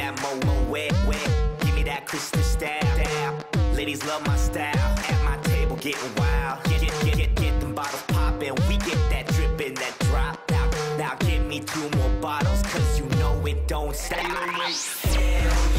that wet. Give me that crystal style. Ladies love my style. At my table getting wild. Get them bottles poppin'. We get that drip and that drop. Now give me 2 more bottles, cause you know it don't stop. Hell